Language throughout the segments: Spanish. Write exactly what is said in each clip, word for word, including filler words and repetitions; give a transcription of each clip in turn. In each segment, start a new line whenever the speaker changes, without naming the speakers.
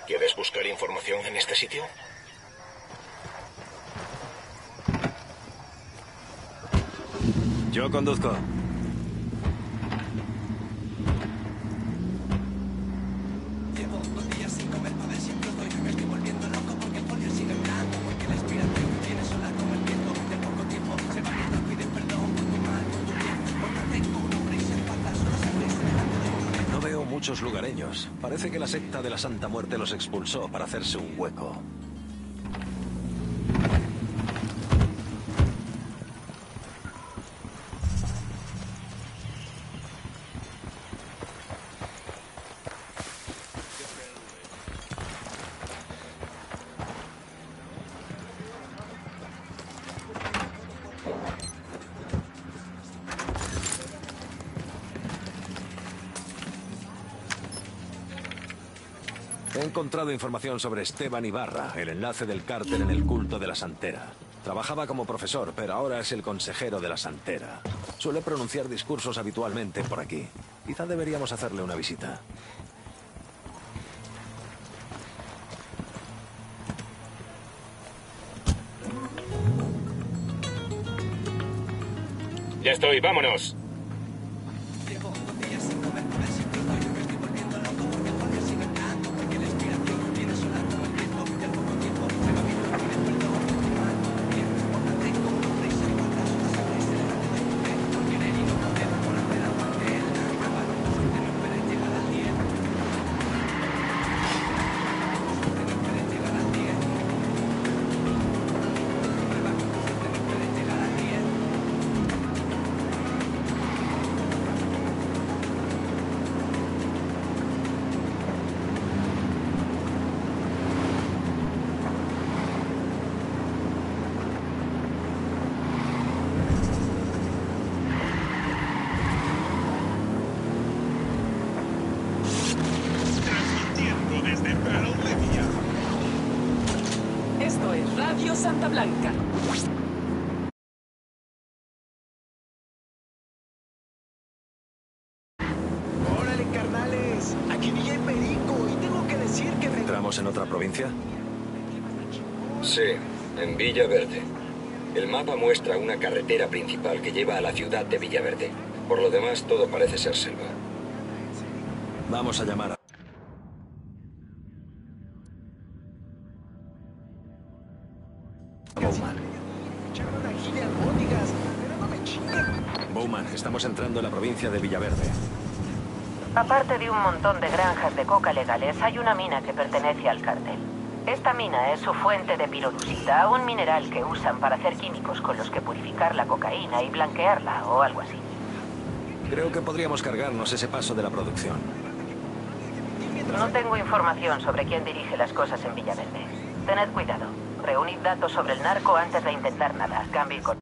¿Quieres buscar información en este sitio?
Yo conduzco.
Llevo dos días sin comer para ver si exploto y me estoy volviendo loco porque el polio sigue entrando, porque la inspiración viene sola como el viento. De poco tiempo se va viendo, piden perdón por tu mal, por tu bien. Porque tengo un hombre y se falta solo se presta delante de uno.
No veo muchos lugareños. Parece que la secta de la Santa Muerte los expulsó para hacerse un hueco. He encontrado información sobre Esteban Ibarra, el enlace del cártel en el culto de la Santera. Trabajaba como profesor, pero ahora es el consejero de la Santera. Suele pronunciar discursos habitualmente por aquí. Quizá deberíamos hacerle una visita.
Ya estoy, vámonos.
Llevo dos días sin comer para ver si exploto y me estoy volviendo loco porque el polio sigue entrando, porque la inspiración viene sola como el viento. De poco tiempo se va viendo, piden perdón por tu mal, por tu bien. Porque tengo un hombre y se falta solo se presta delante de usted. Por querer y no poder, por hacer algo ante él. Prueba con tu suerte, no esperes llegar al diez. Con tu suerte no esperes llegar al diez. Prueba con tu suerte, no esperes llegar al diez.
Transmitiendo desde Perolevia.
Esto es Radio Santa Blanca.
¡Órale, carnales! Aquí vi el perico y tengo que decir que me...
¿Entramos en otra provincia?
Sí, en Villaverde. El mapa muestra una carretera principal que lleva a la ciudad de Villaverde. Por lo demás, todo parece ser selva.
Vamos a llamar a... Bowman.
Echaron aquí de albóndigas, pero no me chinguen.
Bowman, estamos entrando en la provincia de Villaverde.
Aparte de un montón de granjas de coca legales, hay una mina que pertenece al cártel. Esta mina es su fuente de pirolusita, un mineral que usan para hacer químicos con los que purificar la cocaína y blanquearla o algo así.
Creo que podríamos cargarnos ese paso de la producción.
No tengo información sobre quién dirige las cosas en Villaverde. Tened cuidado. Reunid datos sobre el narco antes de intentar nada. Cambio y con...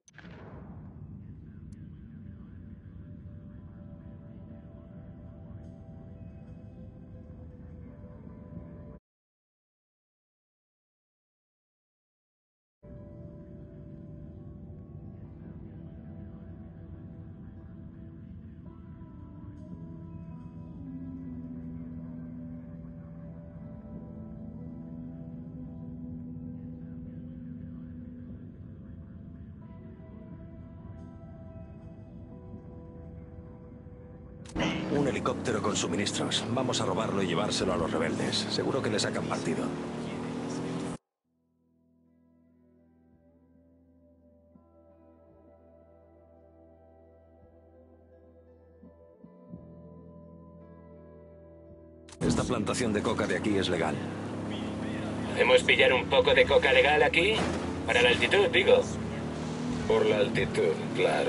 Un helicóptero con suministros. Vamos a robarlo y llevárselo a los rebeldes. Seguro que le sacan partido. Esta plantación de coca de aquí es legal.
¿Podemos pillar un poco de coca legal aquí? Para la altitud, digo. Por la altitud, claro.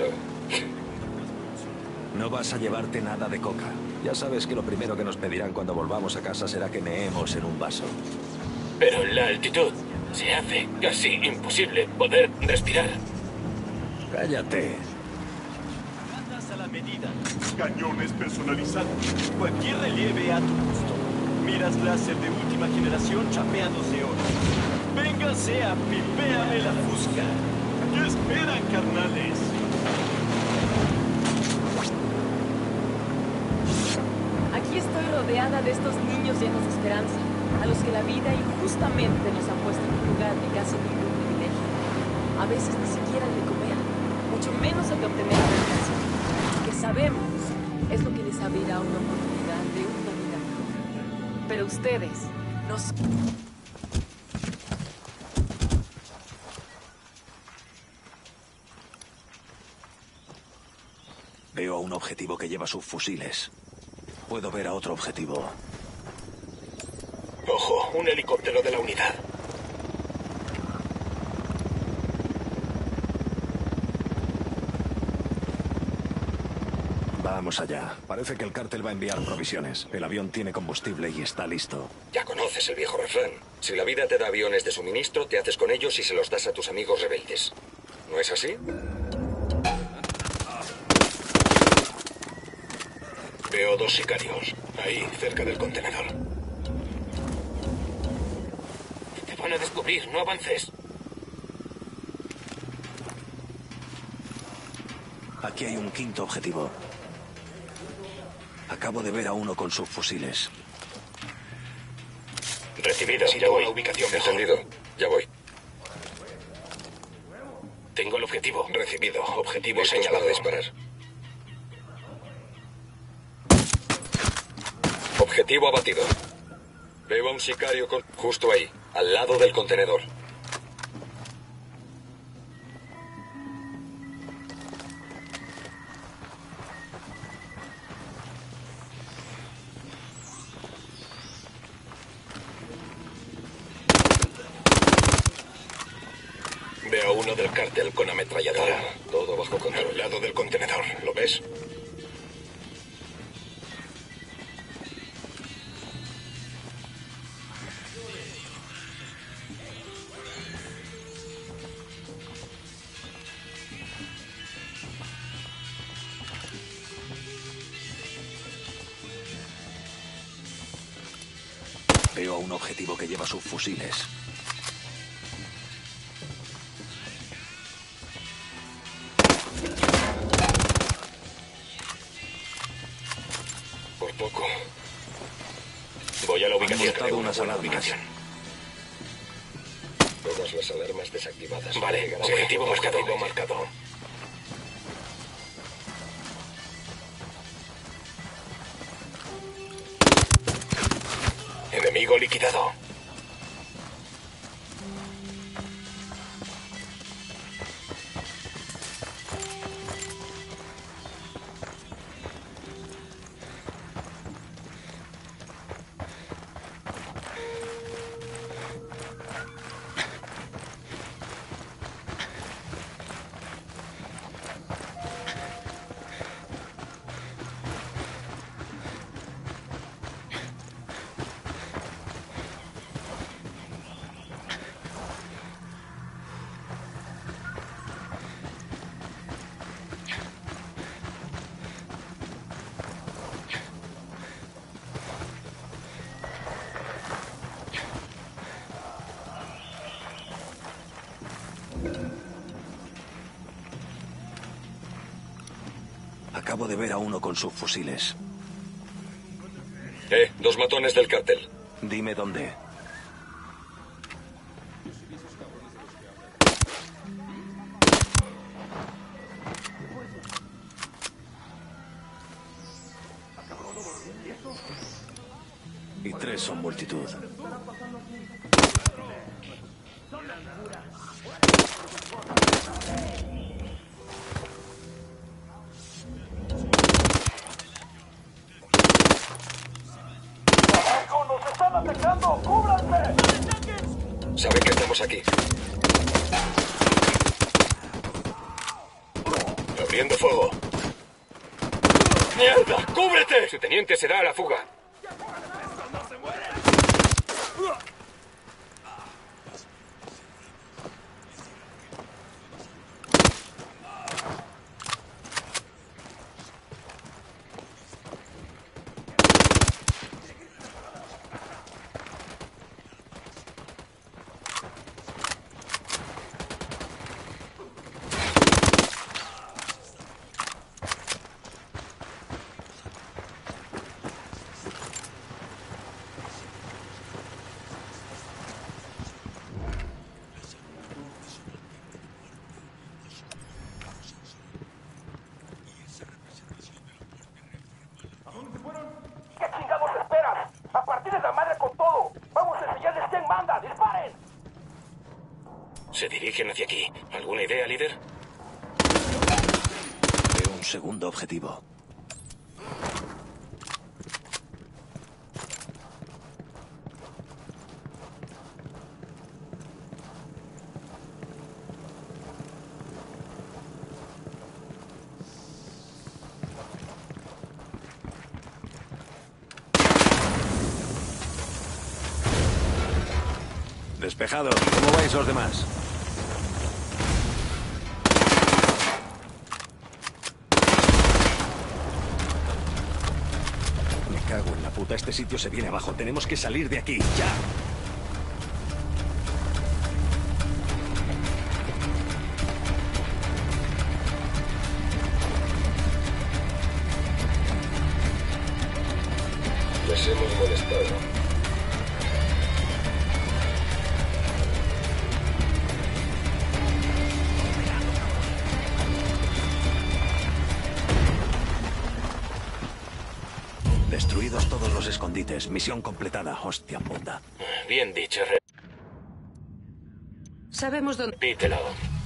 No vas a llevarte nada de coca. Ya sabes que lo primero que nos pedirán cuando volvamos a casa será que meemos en un vaso.
Pero la altitud se hace casi imposible poder respirar.
Cállate.
Gradas a la medida. Cañones personalizados. Cualquier relieve a tu gusto. Miras láser de última generación chapeándose oro. Vénganse a pipéame la fusca. ¿Qué esperan, carnales?
Aquí estoy rodeada de estos niños llenos de esperanza. a los que la vida injustamente nos ha puesto en un lugar de casi ningún privilegio. A veces ni siquiera el de comer, mucho menos el de obtener una casa, que sabemos es lo que les abrirá una oportunidad de una vida mejor. Pero ustedes nos...
Veo a un objetivo que lleva subfusiles. Puedo ver a otro objetivo.
Ojo, un helicóptero de la unidad.
Vamos allá. Parece que el cártel va a enviar provisiones. El avión tiene combustible y está listo.
Ya conoces el viejo refrán. Si la vida te da aviones de suministro, te haces con ellos y se los das a tus amigos rebeldes. ¿No es así?
Veo dos sicarios, ahí, cerca del contenedor. Te van a descubrir, no avances.
Aquí hay un quinto objetivo. Acabo de ver a uno con subfusiles.
Recibido, ya voy. La ubicación mejor.
Entendido, ya voy.
Tengo el objetivo. Recibido, objetivo
Listos
señalado.
para disparar. Objetivo abatido. Veo a un sicario con... justo ahí, al lado del contenedor.
Veo a uno del cártel con ametralladora.
Todo bajo control.
Al lado del contenedor, ¿lo ves?
Veo a un objetivo que lleva subfusiles.
Por poco.
Voy a la ubicación.
montado
Creo
unas
una
alarmas.
ubicación.
Todas las alarmas desactivadas.
Vale,
Llegarás
objetivo
a-
marcado. Objetivo marcado. Enemigo liquidado.
Acabo de ver a uno con subfusiles.
Eh, dos matones del cártel.
Dime dónde. Y tres son multitud.
Saben que estamos aquí.
Abriendo fuego. ¡Mierda! ¡Cúbrete! Su teniente se da a la fuga. Se dirigen hacia aquí. ¿Alguna idea, líder?
Veo un segundo objetivo. Despejado. ¿Cómo vais los demás? Me cago en la puta. Este sitio se viene abajo. Tenemos que salir de aquí. ¡Ya!
Les hemos molestado.
Destruidos todos los escondites. Misión completada. Hostia puta.
Bien dicho, Re...
Sabemos dónde...
Repítelo.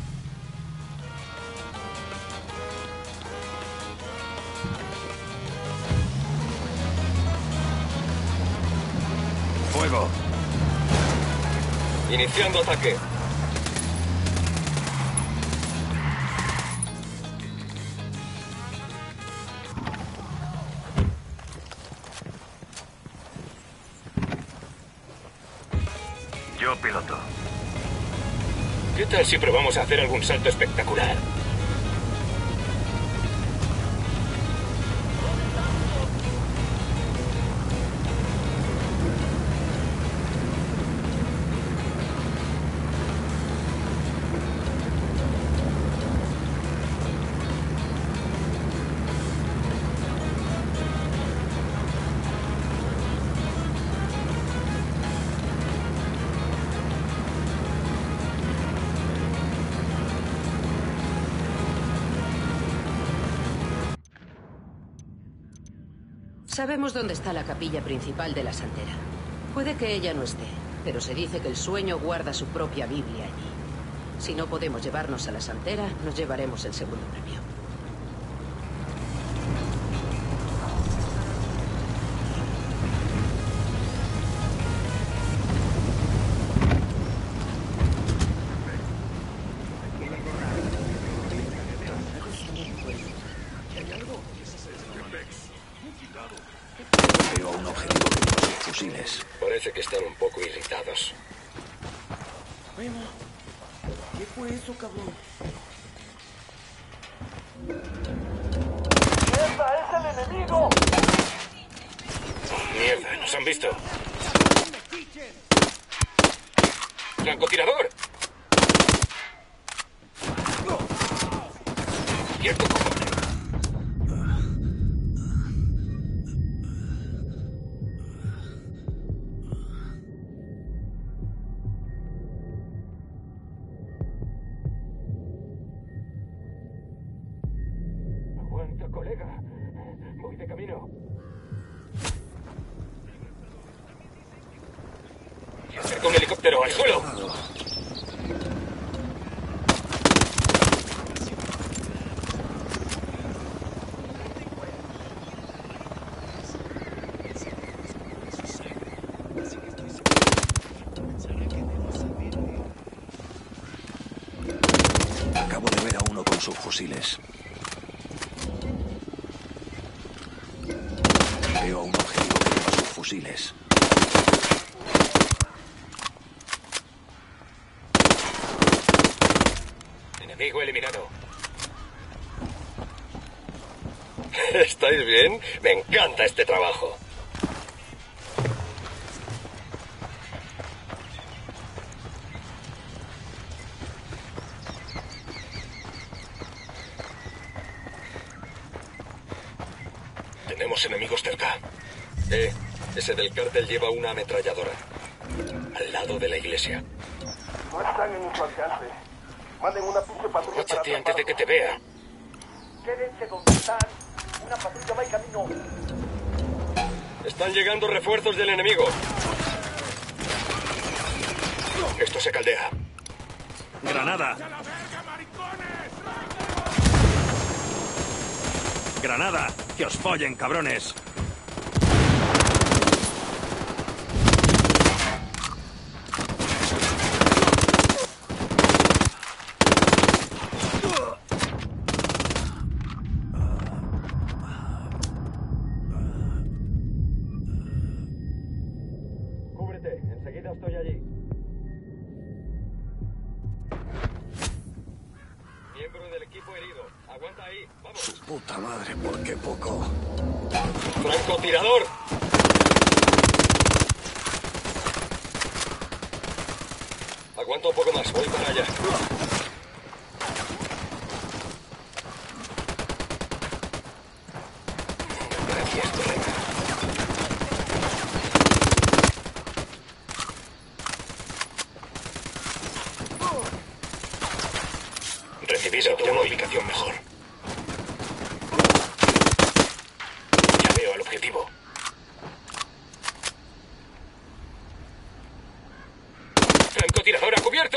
¡Fuego!
Iniciando ataque.
Yo piloto.
¿Qué tal si probamos a hacer algún salto espectacular?
Sabemos dónde está la capilla principal de la Santera. Puede que ella no esté, pero se dice que el sueño guarda su propia Biblia allí. Si no podemos llevarnos a la Santera, nos llevaremos el segundo premio.
Veo un objetivo con los fusiles.
Parece que están un poco irritados.
Primo, ¿qué fue eso, cabrón? ¡Mierda, es el enemigo!
Mierda, nos han visto. ¡Francotirador! ¡Quieto! Aguanta, colega. Voy de camino. Y acerca un helicóptero al suelo.
Acabo de ver a uno con subfusiles. Veo un objetivo que lleva subfusiles.
Enemigo eliminado.
¿Estáis bien? Me encanta este trabajo.
Tenemos enemigos cerca.
Eh, ese del cártel lleva una ametralladora. Al lado de la iglesia.
No están en nuestro alcance. Manden una pinche patrulla para
Cóchate antes de que te
atraparlos.
vea.
Quédense donde están. Una patrulla va en camino.
Están llegando refuerzos del enemigo.
Esto se caldea.
¡Granada! ¡Granada! ¡Que os follen, cabrones!
Cúbrete, enseguida estoy allí. Miembro del equipo herido. Aguanta ahí, vamos.
Puta madre, ¿por qué poco?
¡Francotirador! Aguanta un poco más, voy para allá. Gracias, colega. Recibido, tengo una ubicación mejor. Ya veo al objetivo. ¡Francotirador a cubierto!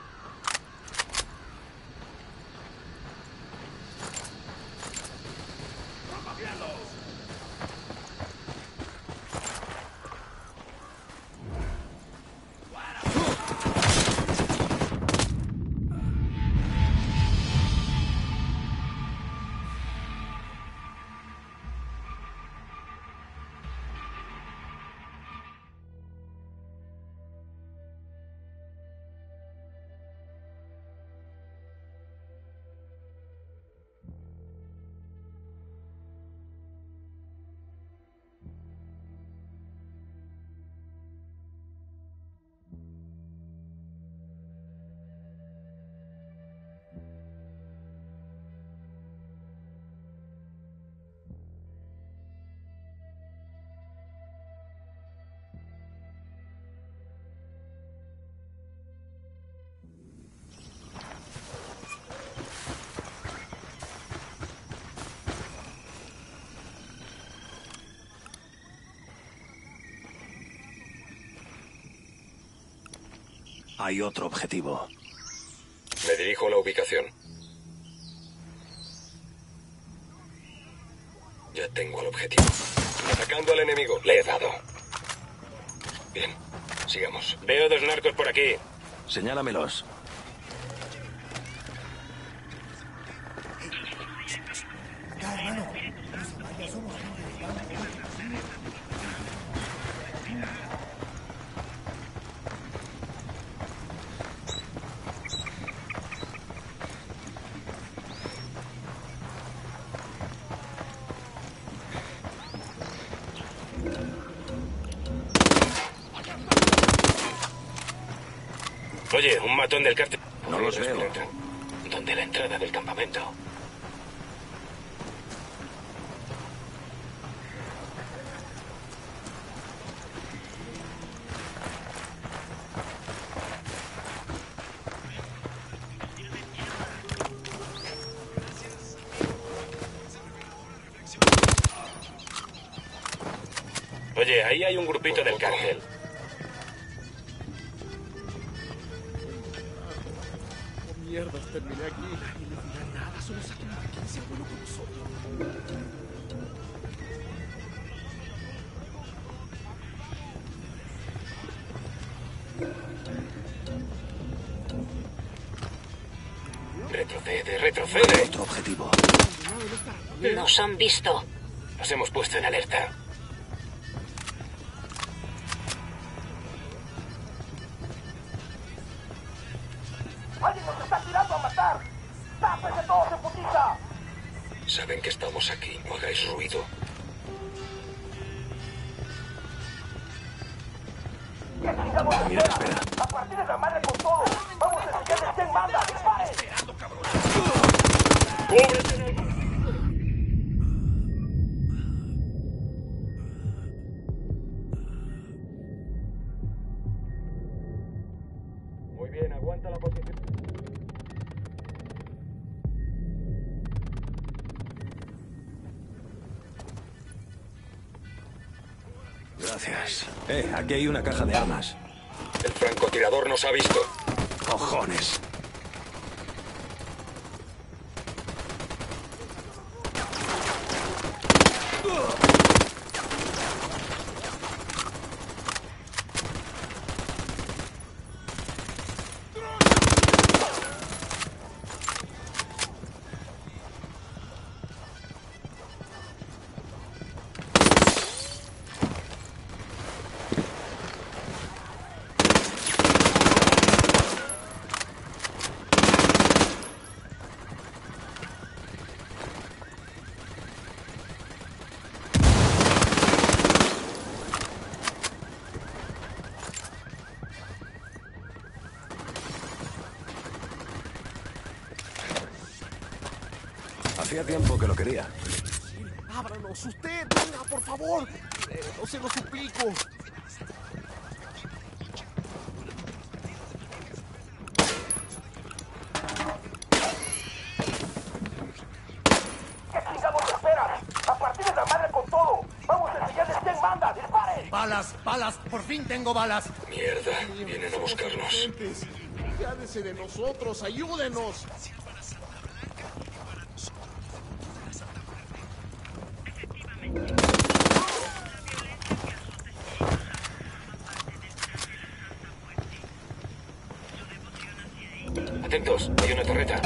Hay otro objetivo.
Me dirijo a la ubicación. Ya tengo al objetivo. Atacando al enemigo. Le he dado. Bien, sigamos.
Veo dos narcos por aquí.
Señálamelos.
Oye, un matón del cártel.
No los veo.
¿Dónde la entrada del campamento? Oye, ahí hay un grupito del cártel.
Mierdas, terminé aquí. Y no dirán nada, solo saquen a quien sea bueno con nosotros.
Retrocede, retrocede.
Otro objetivo.
Nos han visto.
Nos hemos puesto en alerta.
¡Alguien nos está tirando a matar! ¡Tápese todos en putiza!
Saben que estamos aquí. No hagáis ruido.
Mira, espera.
¡A partir de la madre con todo! ¡Vamos a enseñarles quién manda! ¡Dispare!
¡Cúbrete en el... Muy bien, aguanta la posición.
Gracias. Eh, aquí hay una caja de armas.
El francotirador nos ha visto.
Cojones. Hacía tiempo que lo quería.
¡Ábranos! ¡Usted! ¡Venga, por favor! Eh, no se lo suplico.
¿Qué chingados esperas? ¡A partir de la madre con todo! ¡Vamos a enseñarles quién manda! ¡Disparen!
¡Balas! ¡Balas! ¡Por fin tengo balas!
Mierda, vienen a buscarnos.
Inocentes. Piádese de nosotros, ayúdenos.
Atentos, hay una torreta.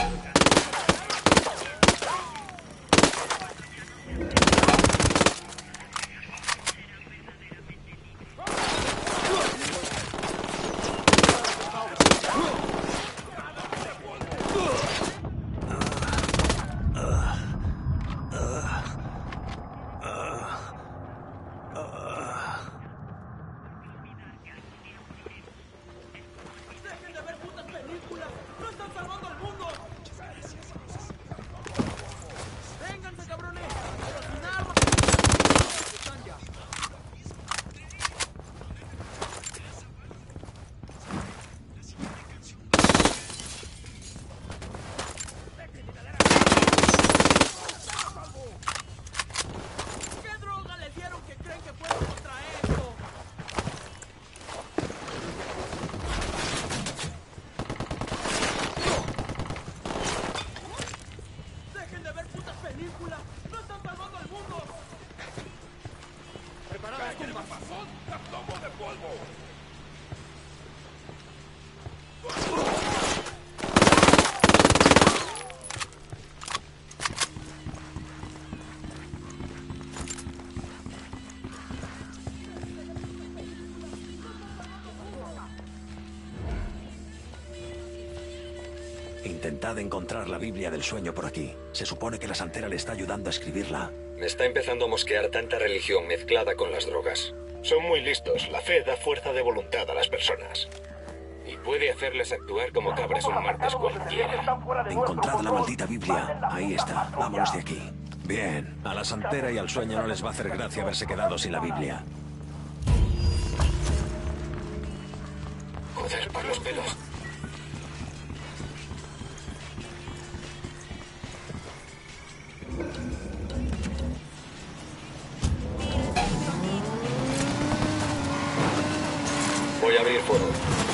Intentad encontrar la Biblia del sueño por aquí. Se supone que la santera le está ayudando a escribirla.
Me está empezando a mosquear tanta religión mezclada con las drogas.
Son muy listos. La fe da fuerza de voluntad a las personas. Y puede hacerles actuar como cabras un martes cualquiera.
Encontrad la maldita Biblia. Ahí está. Vámonos de aquí. Bien. A la santera y al sueño no les va a hacer gracia haberse quedado sin la Biblia.
Joder, por los pelos. Voy a abrir fuego.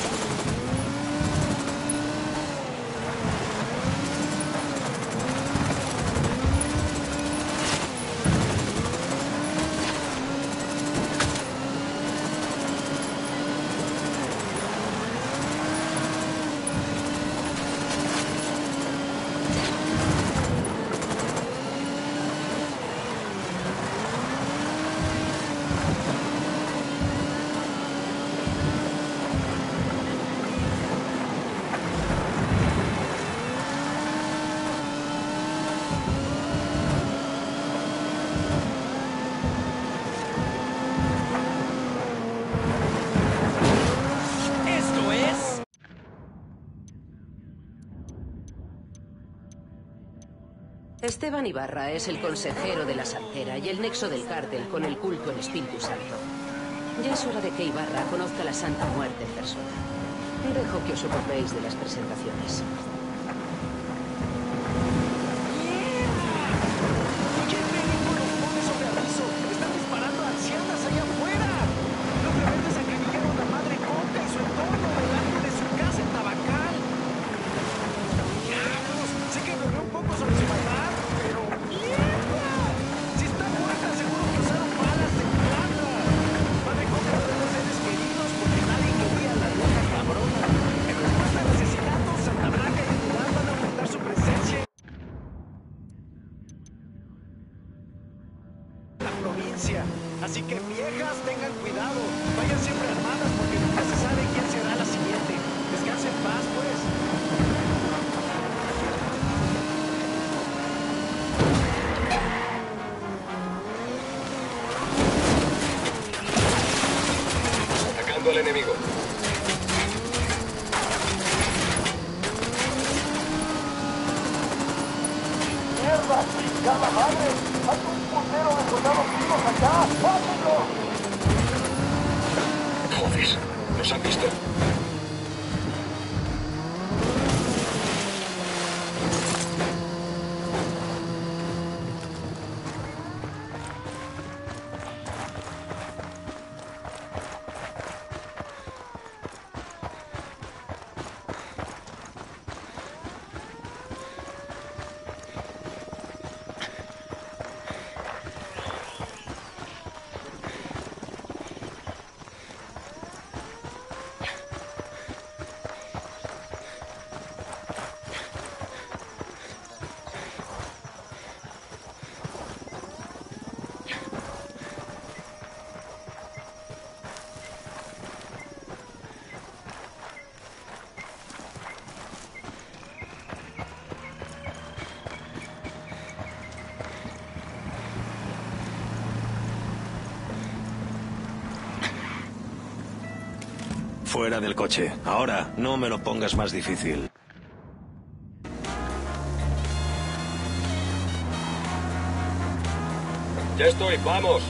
Esteban Ibarra es el consejero de la santera y el nexo del cártel con el culto al Espíritu Santo. Ya es hora de que Ibarra conozca la Santa Muerte en persona. Dejo que os ocupéis de las presentaciones.
Sé que me un poco sobre su maldad, pero ¡mierda! Si está muerta, seguro
¡Chingada madre! ¡Hay un puntero de soldados vivos acá! ¡Pásenlo!
Joder, ¿nos han visto?
Fuera del coche. Ahora, no me lo pongas más difícil.
Ya estoy, vamos.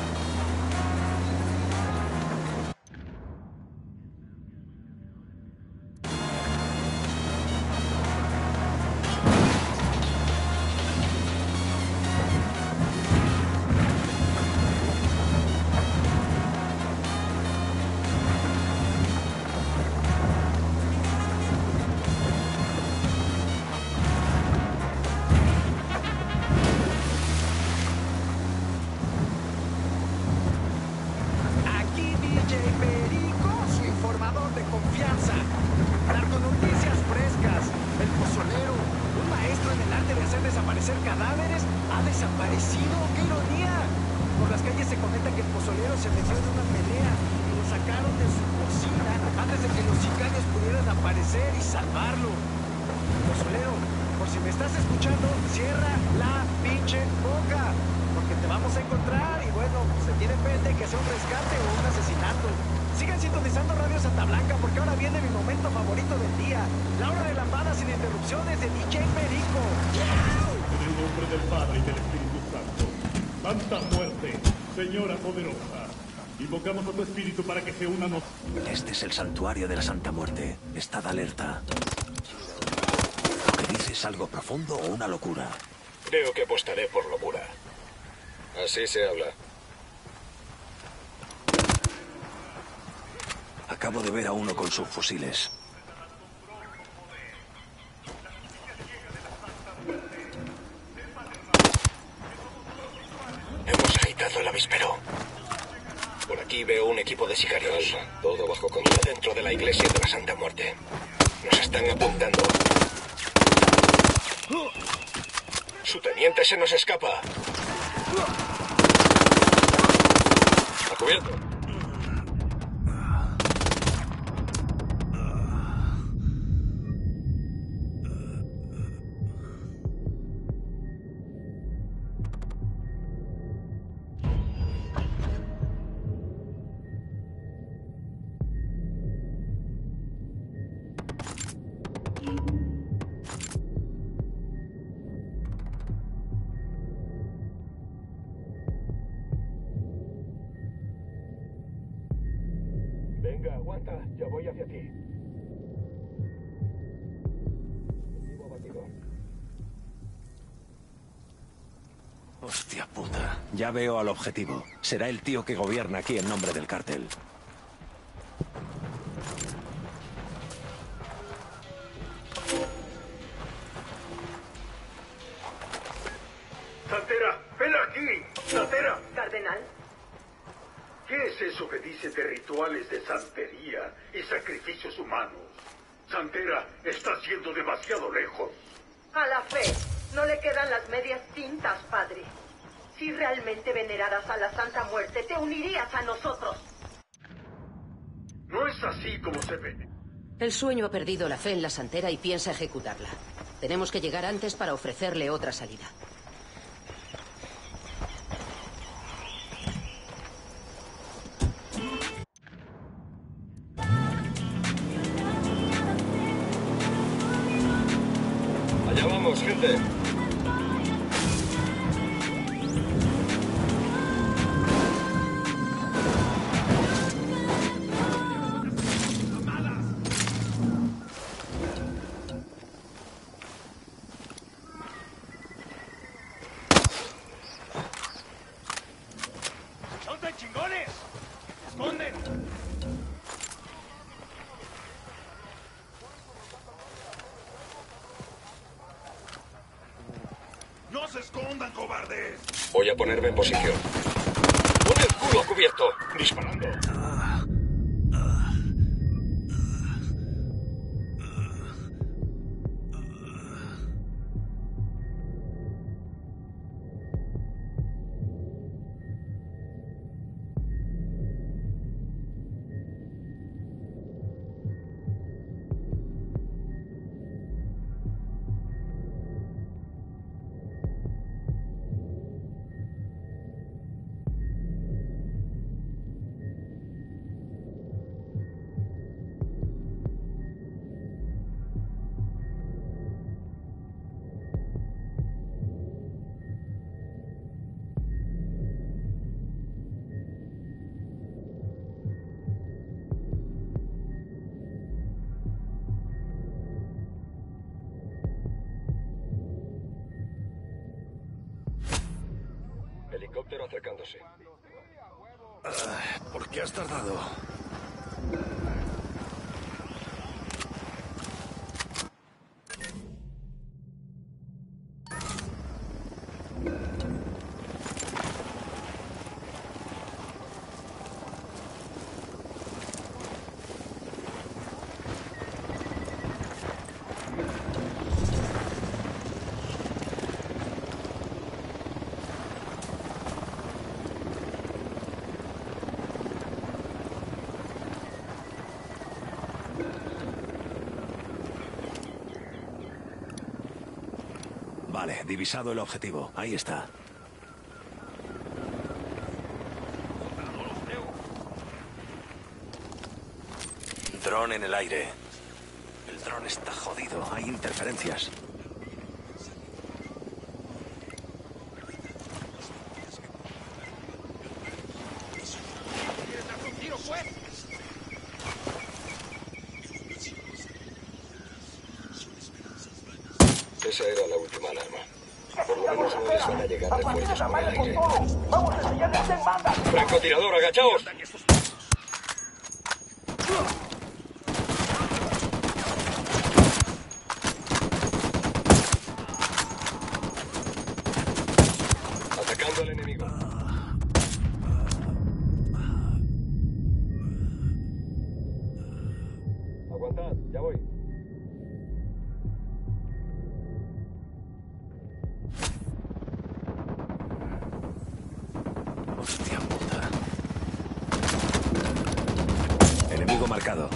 Aquí D J Perico, su informador de confianza. Dando noticias frescas. El pozolero, un maestro en el arte de hacer desaparecer cadáveres, ha desaparecido. ¡Qué ironía! Por las calles se comenta que el pozolero se metió en una pelea y lo sacaron de su cocina antes de que los sicarios pudieran aparecer y salvarlo. Pozolero, por si me estás escuchando, cierra la pinche boca, porque te vamos a encontrar y bueno, se tiene pende que sea un rescate o un asesinato. Sigan sintonizando Radio Santa Blanca porque ahora viene mi momento favorito del día. La hora de lambada sin interrupciones de D J Perico.
En el nombre del Padre y del Espíritu Santo. Santa Muerte, Señora Poderosa. Invocamos a tu espíritu para que se una nos...
Este es el santuario de la Santa Muerte. Estad alerta. ¿Lo que dices es algo profundo o una locura?
Creo que apostaré por locura.
Así se habla.
Acabo de ver a uno con sus fusiles.
Hemos agitado el avispero. Por aquí veo un equipo de sicarios.
Calma, todo bajo control.
Dentro de la iglesia de la Santa Muerte. Nos están apuntando. Su teniente se nos escapa.
A cubierto.
Venga, aguanta. Ya voy hacia ti.
Hostia puta. Ya veo al objetivo. Será el tío que gobierna aquí en nombre del cártel.
¡Santera! ¡Ven aquí! ¡Santera!
Cardenal,
¿Qué es eso que dice de rituales de santería y sacrificios humanos? Santera, estás yendo demasiado lejos.
a la fe no le quedan las medias tintas, padre. Si realmente veneraras a la Santa Muerte, te unirías a nosotros.
No es así como se ve.
El sueño ha perdido la fe en la santera y piensa ejecutarla. Tenemos que llegar antes para ofrecerle otra salida.
Allá vamos, gente.
se escondan, cobardes!
Voy a ponerme en posición. ¡Pon el culo a cubierto!
Disparando.
Helicóptero acercándose.
¿Por qué has tardado? Vale, divisado el objetivo. Ahí está. Dron en el aire. El dron está jodido. Hay interferencias.
Esa era la última alarma. Por lo menos no les van a llegar refuerzos por el aire.
¡Vamos a enseñarles quién manda!
¡Francotirador, agachaos! Atacando al enemigo. Aguantad, ya voy.
Hostia puta. Enemigo marcado.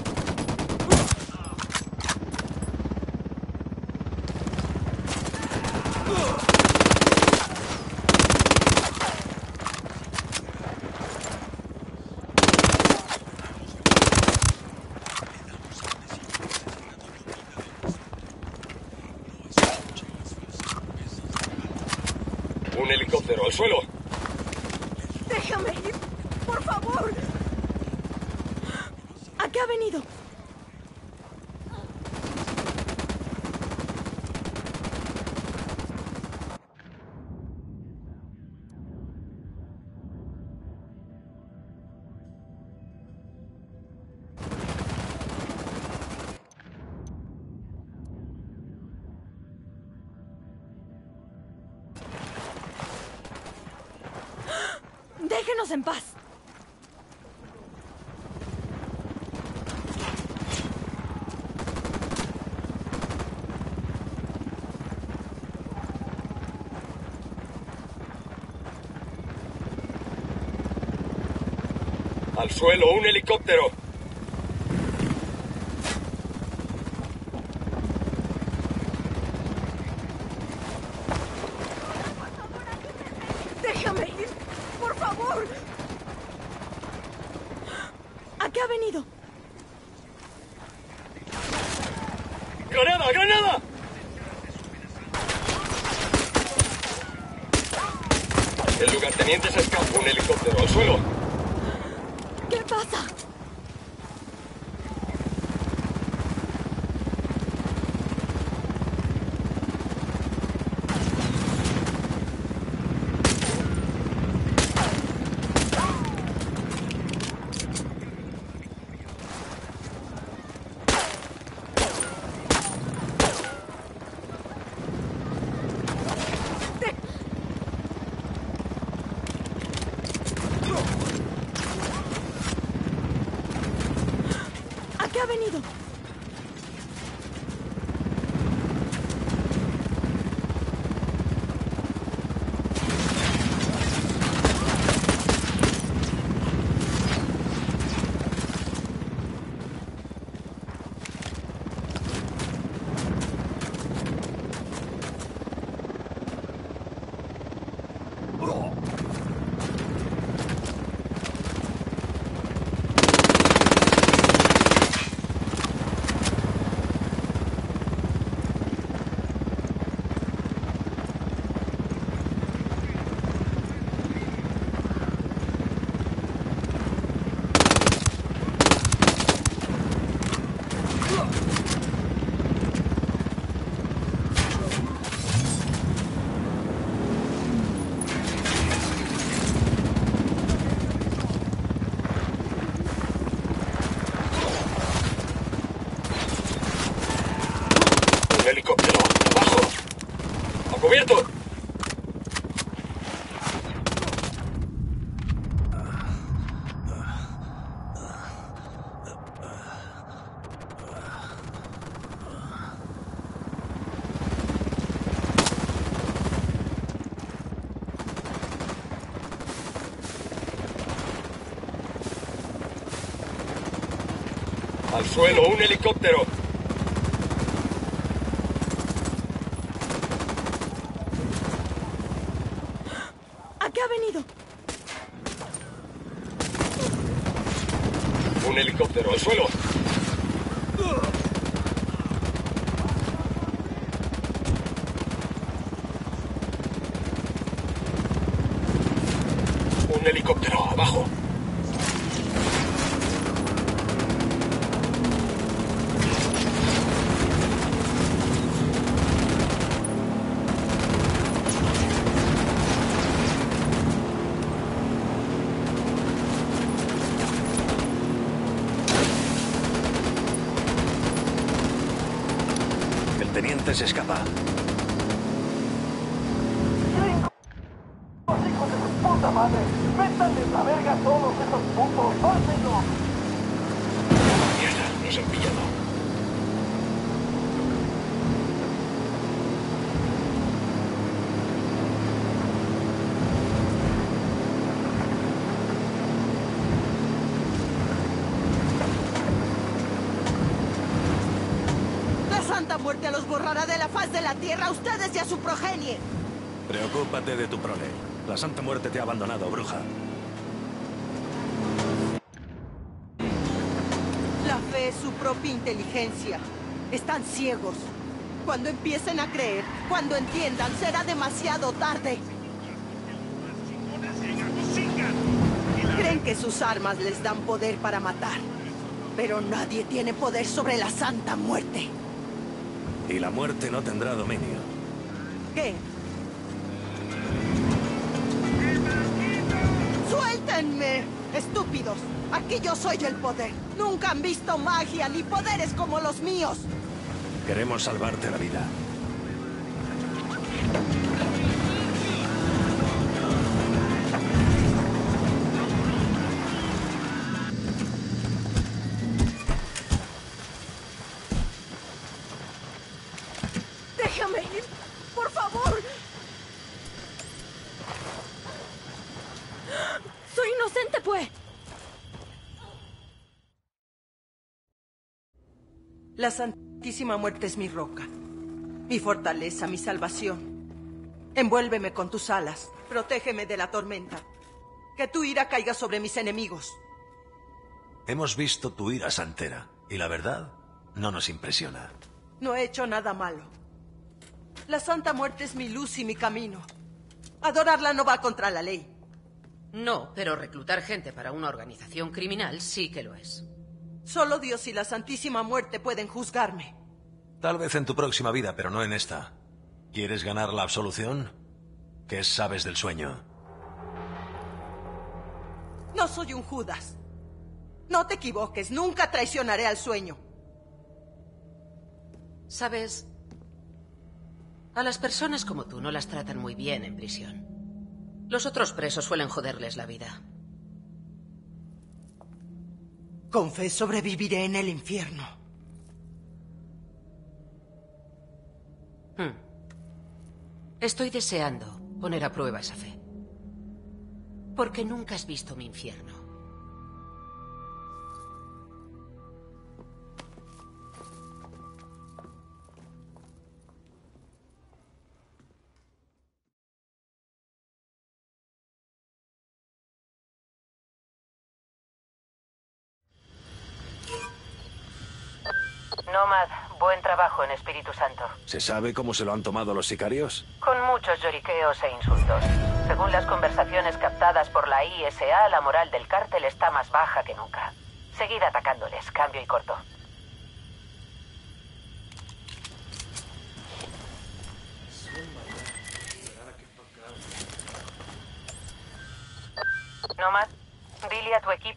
Un helicóptero al suelo.
¡Déjame ir! ¡Por favor! ¿A qué ha venido? ¡Déjenos en paz!
Al suelo, un helicóptero.
¡Déjame ir! ¡Por favor! ¿A qué ha venido?
¡Granada, granada! El lugarteniente se escapa. Un helicóptero al suelo.
¿Qué pasa?
cubierto! ¡Al suelo, un helicóptero!
¿A qué ha venido?
Un helicóptero, al suelo. Un helicóptero, abajo.
El teniente se escapa.
¡Hijos de su puta madre! ¡Métanles la verga a todos esos putos! ¡Pásenlo!
Mierda, nos han pillado.
La Santa Muerte los borrará de la faz de la Tierra a ustedes y a su progenie.
Preocúpate de tu prole. La Santa Muerte te ha abandonado, bruja.
La fe es su propia inteligencia. Están ciegos. Cuando empiecen a creer, cuando entiendan, será demasiado tarde. Creen que sus armas les dan poder para matar. Pero nadie tiene poder sobre la Santa Muerte.
Y la muerte no tendrá dominio.
¿Qué? ¡Suéltenme! ¡Estúpidos! Aquí yo soy el poder. Nunca han visto magia ni poderes como los míos.
Queremos salvarte la vida.
¡Déjame ir! ¡Por favor! ¡Soy inocente, pues!
La Santísima Muerte es mi roca, mi fortaleza, mi salvación. Envuélveme con tus alas, protégeme de la tormenta. Que tu ira caiga sobre mis enemigos.
Hemos visto tu ira, Santera, y la verdad no nos impresiona.
No he hecho nada malo. La Santa Muerte es mi luz y mi camino. Adorarla no va contra la ley.
No, pero reclutar gente para una organización criminal sí que lo es.
Solo Dios y la Santísima Muerte pueden juzgarme.
Tal vez en tu próxima vida, pero no en esta. ¿Quieres ganar la absolución? ¿Qué sabes del sueño?
No soy un Judas. No te equivoques, nunca traicionaré al sueño.
¿Sabes? A las personas como tú no las tratan muy bien en prisión. Los otros presos suelen joderles la vida.
Con fe sobreviviré en el infierno.
Hmm. Estoy deseando poner a prueba esa fe. Porque nunca has visto mi infierno. Nomad, buen trabajo en Espíritu Santo.
¿Se sabe cómo se lo han tomado los sicarios?
Con muchos lloriqueos e insultos. Según las conversaciones captadas por la I S A, la moral del cártel está más baja que nunca. Seguid atacándoles, cambio y corto. Nomad, dile a tu equipo...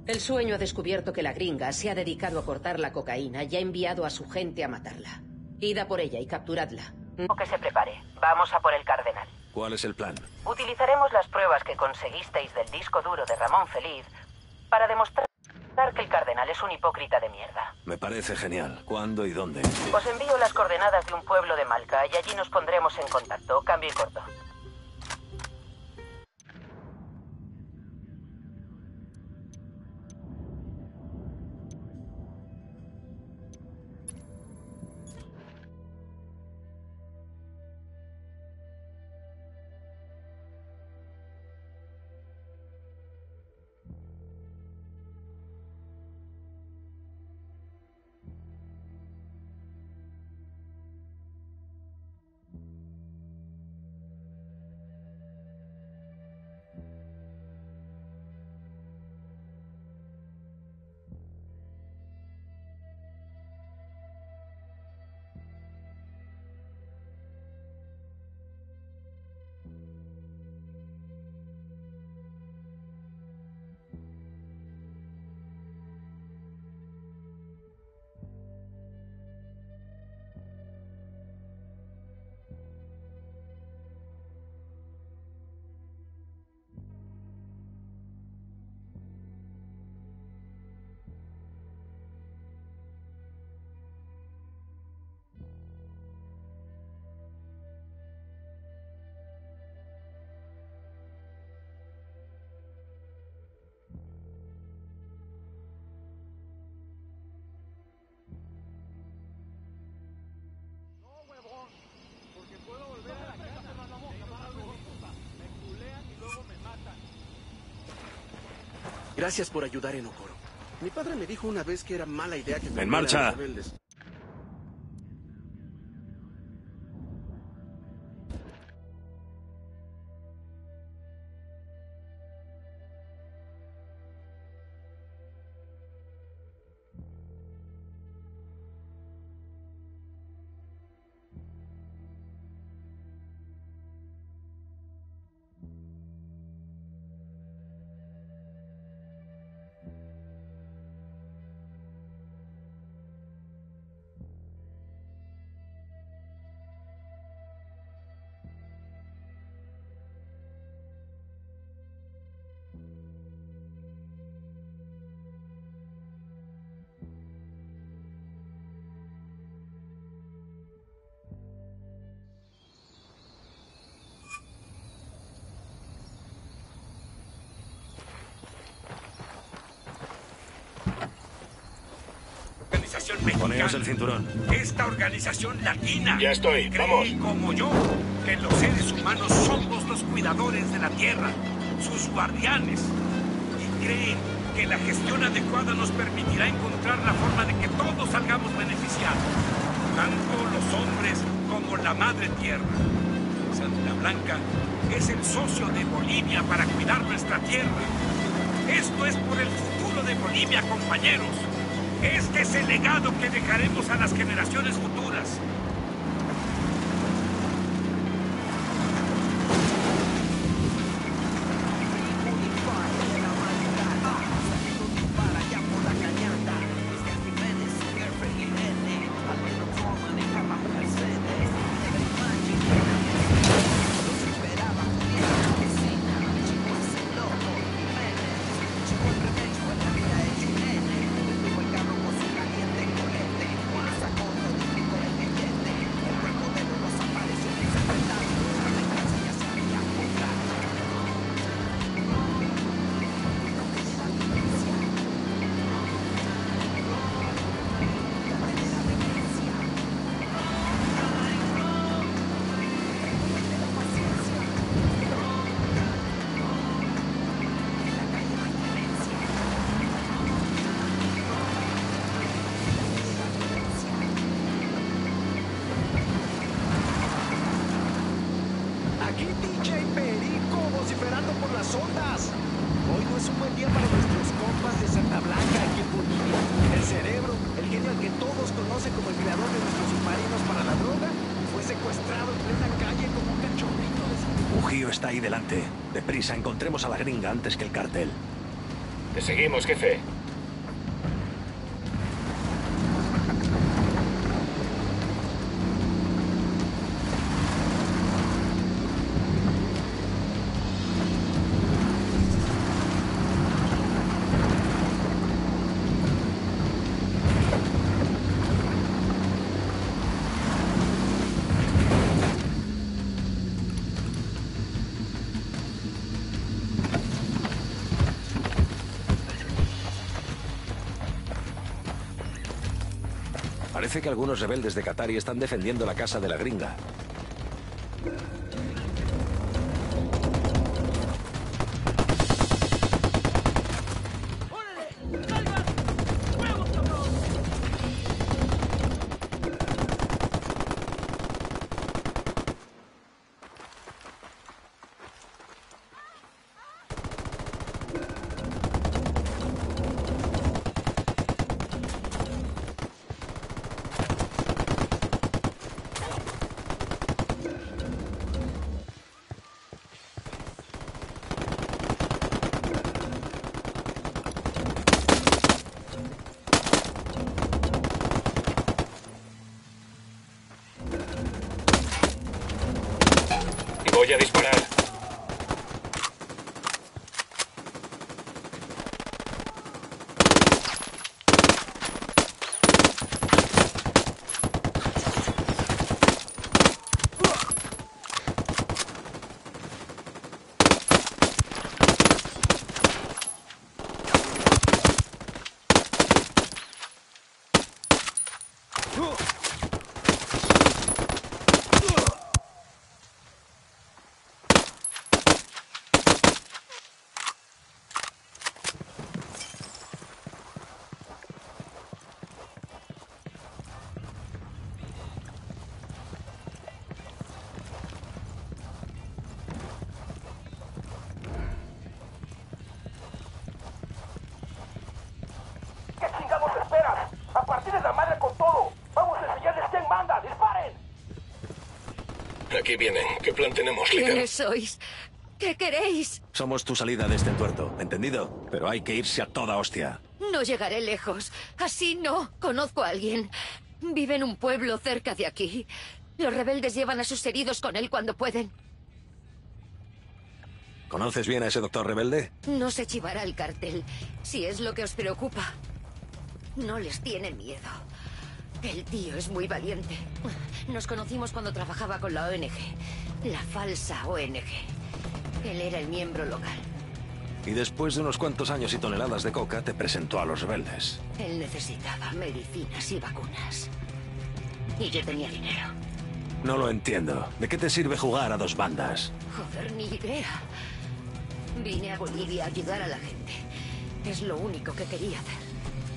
El sueño ha descubierto que la gringa se ha dedicado a cortar la cocaína y ha enviado a su gente a matarla. Id a por ella y capturadla.
Que se prepare. Vamos a por el cardenal.
¿Cuál es el plan?
Utilizaremos las pruebas que conseguisteis del disco duro de Ramón Feliz para demostrar que el cardenal es un hipócrita de mierda.
Me parece genial. ¿Cuándo y dónde?
Os envío las coordenadas de un pueblo de Malca y allí nos pondremos en contacto. Cambio y corto.
Gracias por ayudar en Okoro. Mi padre me dijo una vez que era mala idea que...
¡En marcha!
Rebeldes.
Poneos el cinturón.
Esta organización latina
Ya estoy,
cree,
vamos.
como yo, que los seres humanos somos los cuidadores de la Tierra, sus guardianes. Y creen que la gestión adecuada nos permitirá encontrar la forma de que todos salgamos beneficiados, tanto los hombres como la Madre Tierra. Santa Blanca es el socio de Bolivia para cuidar nuestra tierra. Esto es por el futuro de Bolivia, compañeros. Este es el legado que dejaremos a las generaciones futuras.
Está ahí delante. Deprisa, encontremos a la gringa antes que el cartel.
Te seguimos, jefe.
Parece que algunos rebeldes de Qatari están defendiendo la casa de la gringa.
Voy a disparar. Aquí vienen. ¿Qué plan tenemos, Licker?
¿Quiénes sois? ¿Qué queréis?
Somos tu salida de este entuerto, ¿entendido? Pero hay que irse a toda hostia.
No llegaré lejos. Así no. Conozco a alguien. Vive en un pueblo cerca de aquí. Los rebeldes llevan a sus heridos con él cuando pueden.
¿Conoces bien a ese doctor rebelde?
No se chivará el cartel, si es lo que os preocupa. No les tiene miedo. El tío es muy valiente. Nos conocimos cuando trabajaba con la O N G. La falsa O N G. Él era el miembro local.
Y después de unos cuantos años y toneladas de coca, te presentó a los rebeldes.
Él necesitaba medicinas y vacunas. Y yo tenía dinero.
No lo entiendo. ¿De qué te sirve jugar a dos bandas?
Joder, ni idea. Vine a Bolivia a ayudar a la gente. Es lo único que quería hacer.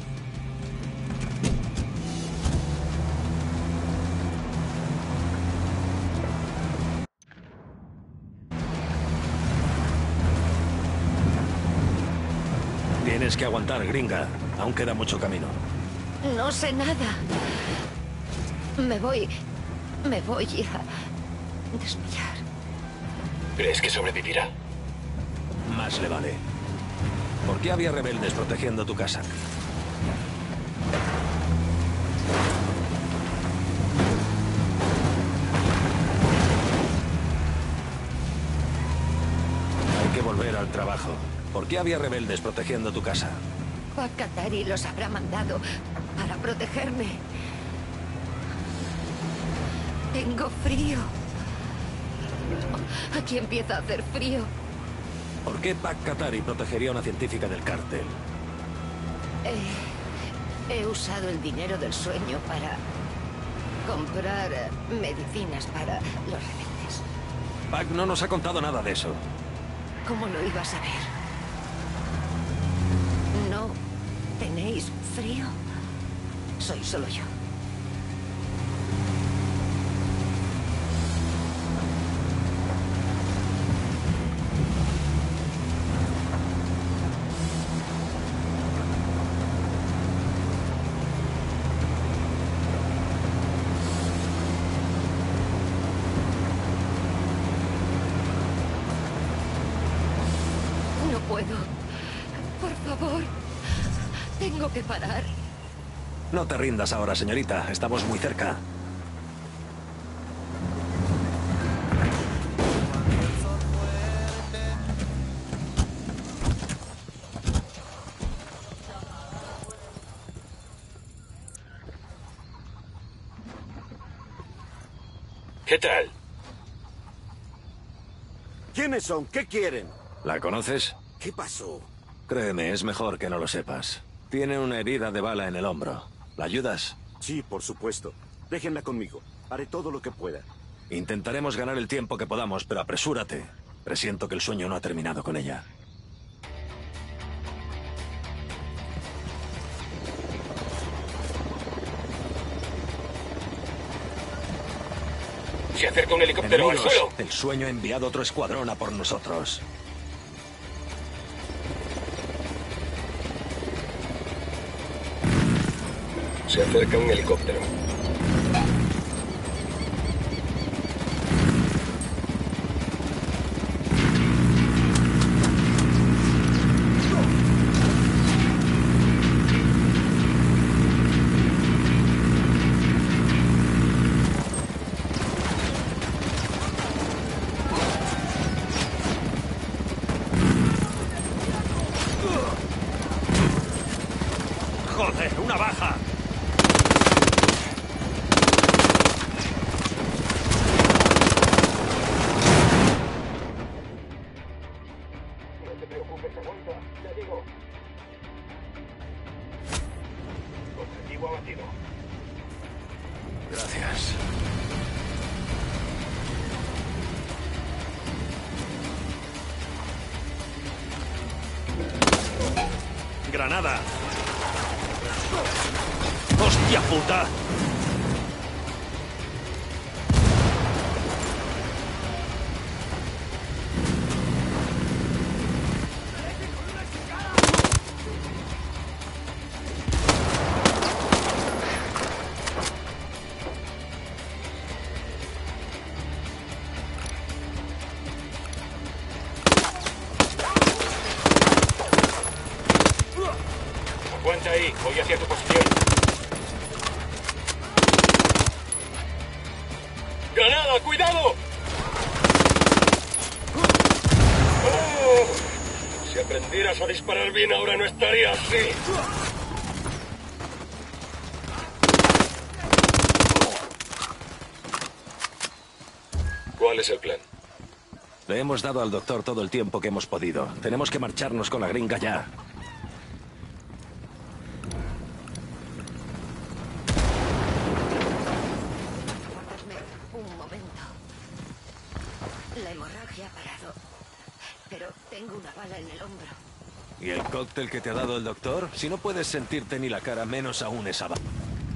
Tienes que aguantar, gringa. Aún queda mucho camino.
No sé nada. Me voy... Me voy a... desmayar.
¿Crees que sobrevivirá?
Más le vale. ¿Por qué había rebeldes protegiendo tu casa? Hay que volver al trabajo. ¿Por qué había rebeldes protegiendo tu casa?
Pac Katari los habrá mandado para protegerme. Tengo frío. Aquí empieza a hacer frío.
¿Por qué Pac Katari protegería a una científica del cártel?
He, he usado el dinero del sueño para comprar eh, medicinas para los rebeldes.
Pac no nos ha contado nada de eso.
¿Cómo lo iba a saber? ¿No tenéis frío? Soy solo yo. No puedo. Por favor. tengo que parar.
No te rindas ahora, señorita. Estamos muy cerca.
¿Qué tal?
¿Quiénes son? ¿Qué quieren?
¿La conoces?
¿Qué pasó?
Créeme, es mejor que no lo sepas. Tiene una herida de bala en el hombro. ¿La ayudas?
Sí, por supuesto. Déjenla conmigo. Haré todo lo que pueda.
Intentaremos ganar el tiempo que podamos, pero apresúrate. Presiento que el sueño no ha terminado con ella.
Se acerca un helicóptero al
Enemigos,
suelo.
el sueño ha enviado otro escuadrón a por nosotros.
Se acerca un helicóptero.
¡Joder, una baja!
No te preocupes, aguanta. Ya digo. Objetivo abatido.
Gracias. ¡Granada! ¡Hostia puta!
Aguanta ahí. Voy hacia tu posición. ¡Granada! ¡Cuidado!
¡Oh! Si aprendieras a disparar bien ahora no estaría así. ¿Cuál es el plan?
Le hemos dado al doctor todo el tiempo que hemos podido. Tenemos que marcharnos con la gringa ya.
Un momento. La hemorragia ha parado. Pero tengo una bala en el hombro.
¿Y el cóctel que te ha dado el doctor? Si no puedes sentirte ni la cara, menos aún esa bala.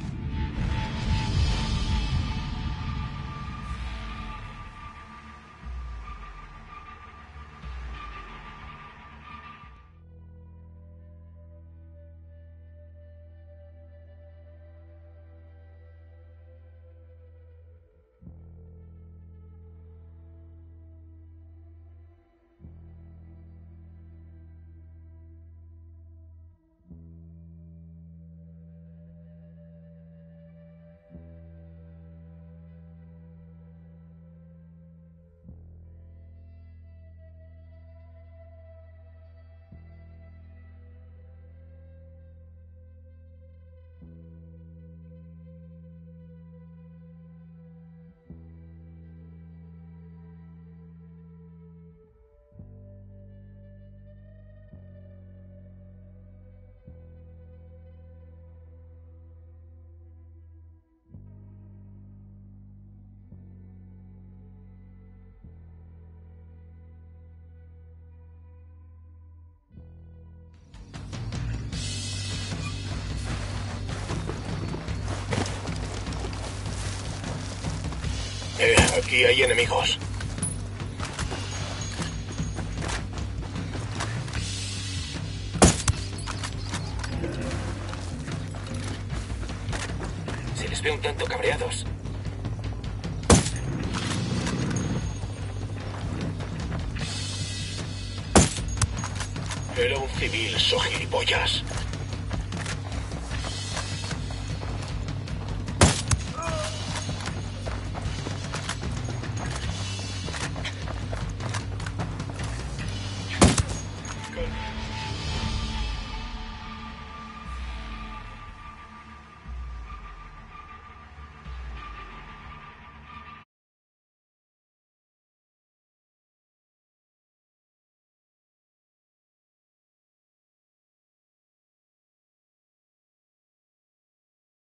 Eh, aquí hay enemigos. Se les ve un tanto cabreados. Era un civil, so gilipollas. Oscar.